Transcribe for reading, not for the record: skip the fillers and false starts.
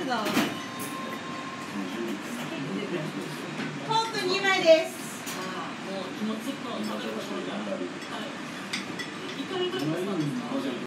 だ。ホープ2枚です。 もう気持ちと食べるところが。はい。